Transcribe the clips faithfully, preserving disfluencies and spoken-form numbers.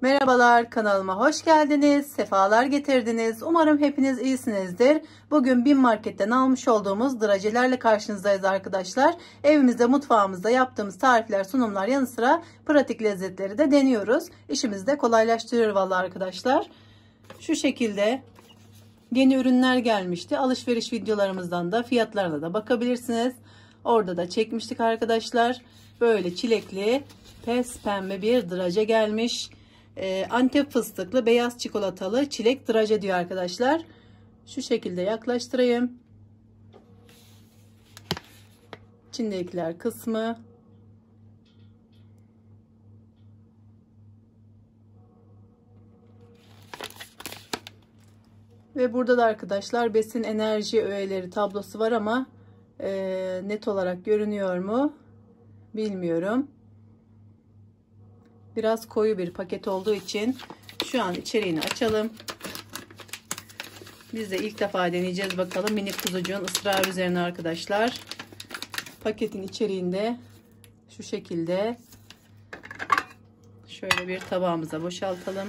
Merhabalar, kanalıma hoş geldiniz. Sefalar getirdiniz. Umarım hepiniz iyisinizdir. Bugün BİM Market'ten almış olduğumuz drajelerle karşınızdayız arkadaşlar. Evimizde, mutfağımızda yaptığımız tarifler, sunumlar yanı sıra pratik lezzetleri de deniyoruz. İşimizi de kolaylaştırıyor vallahi arkadaşlar. Şu şekilde yeni ürünler gelmişti. Alışveriş videolarımızdan da fiyatlarına da bakabilirsiniz. Orada da çekmiştik arkadaşlar. Böyle çilekli, pes pembe bir draje gelmiş. Ee, Antep fıstıklı, beyaz çikolatalı çilek draje diyor arkadaşlar. Şu şekilde yaklaştırayım. İçindekiler kısmı. Ve burada da arkadaşlar besin enerji öğeleri tablosu var ama e, net olarak görünüyor mu bilmiyorum. Biraz koyu bir paket olduğu için şu an içeriğini açalım. Biz de ilk defa deneyeceğiz bakalım. Minik kuzucuğun ısrarı üzerine arkadaşlar. Paketin içeriğinde şu şekilde şöyle bir tabağımıza boşaltalım.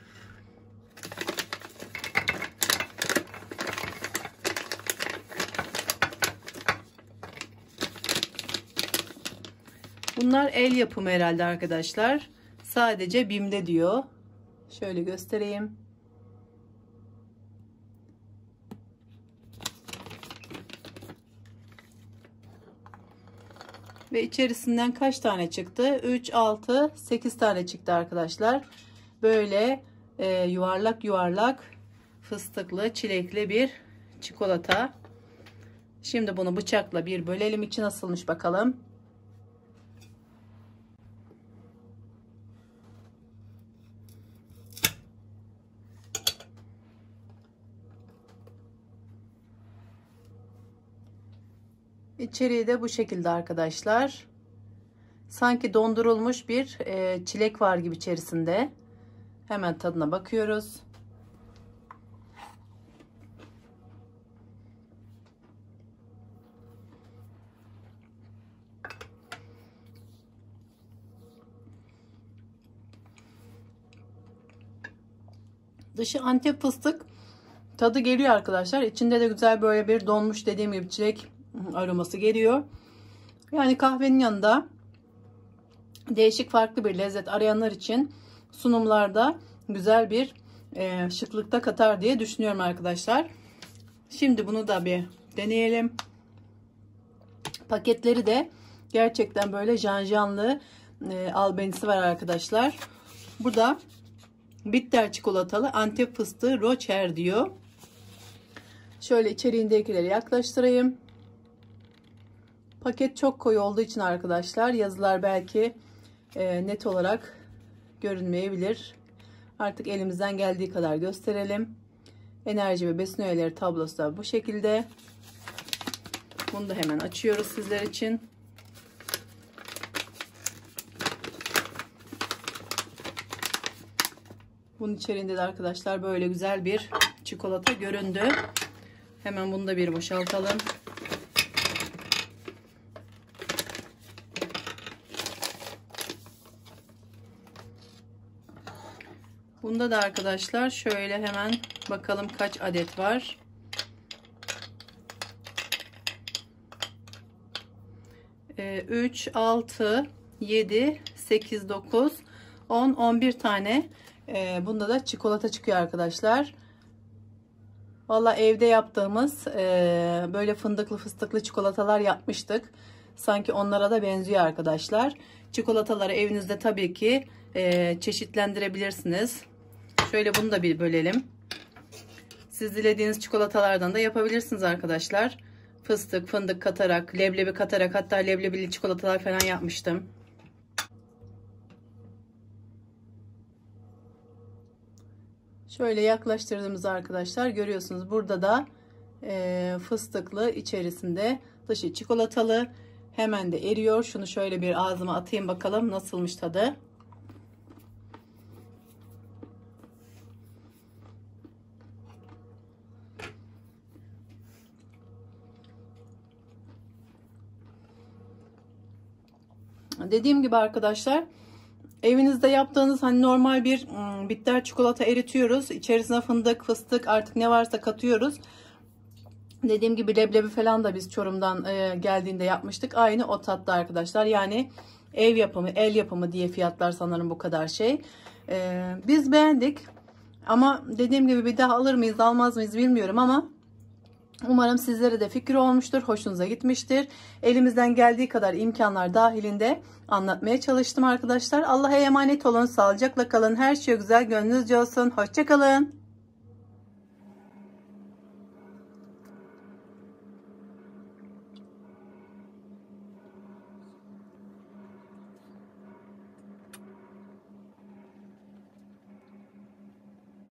Bunlar el yapımı herhalde arkadaşlar. Sadece BİM'de diyor. Şöyle göstereyim. Ve içerisinden kaç tane çıktı? üç, altı, sekiz tane çıktı arkadaşlar. Böyle e, yuvarlak yuvarlak fıstıklı, çilekli bir çikolata. Şimdi bunu bıçakla bir bölelim. İçi nasılmış bakalım. İçeriği de bu şekilde arkadaşlar. Sanki dondurulmuş bir e, çilek var gibi içerisinde. Hemen tadına bakıyoruz. Dışı Antep fıstık tadı geliyor arkadaşlar. İçinde de güzel böyle bir donmuş, dediğim gibi çilek aroması geliyor. Yani kahvenin yanında değişik farklı bir lezzet arayanlar için sunumlarda güzel bir e, şıklıkta katar diye düşünüyorum arkadaşlar. Şimdi bunu da bir deneyelim. Paketleri de gerçekten böyle janjanlı e, albenisi var arkadaşlar. Bu da bitter çikolatalı Antep fıstığı roçer diyor. Şöyle içeriğindekileri yaklaştırayım. Paket çok koyu olduğu için arkadaşlar yazılar belki e, net olarak görünmeyebilir. Artık elimizden geldiği kadar gösterelim. Enerji ve besin öğeleri tablosu da bu şekilde. Bunu da hemen açıyoruz sizler için. Bunun içerisinde de arkadaşlar böyle güzel bir çikolata göründü. Hemen bunu da bir boşaltalım. Bunda da arkadaşlar şöyle hemen bakalım kaç adet var. üç, altı, yedi, sekiz, dokuz, on, on bir tane. Bunda da çikolata çıkıyor arkadaşlar. Valla evde yaptığımız böyle fındıklı fıstıklı çikolatalar yapmıştık. Sanki onlara da benziyor arkadaşlar. Çikolataları evinizde tabii ki çeşitlendirebilirsiniz. Şöyle bunu da bir bölelim. Siz dilediğiniz çikolatalardan da yapabilirsiniz arkadaşlar. Fıstık, fındık katarak, leblebi katarak, hatta leblebili çikolatalar falan yapmıştım. Şöyle yaklaştırdığımız arkadaşlar görüyorsunuz. Burada da e, fıstıklı, içerisinde dışı çikolatalı. Hemen de eriyor. Şunu şöyle bir ağzıma atayım bakalım nasılmış tadı. Dediğim gibi arkadaşlar evinizde yaptığınız hani normal bir ım, bitter çikolata eritiyoruz. İçerisine fındık, fıstık artık ne varsa katıyoruz. Dediğim gibi leblebi falan da biz Çorum'dan e, geldiğinde yapmıştık. Aynı o tatta arkadaşlar. Yani ev yapımı, el yapımı diye fiyatlar sanırım bu kadar şey. E, biz beğendik. Ama dediğim gibi bir daha alır mıyız, almaz mıyız bilmiyorum ama umarım sizlere de fikir olmuştur, hoşunuza gitmiştir. Elimizden geldiği kadar imkanlar dahilinde anlatmaya çalıştım arkadaşlar. Allah'a emanet olun, sağlıcakla kalın. Her şey güzel, gönlünüzce olsun. Hoşça kalın.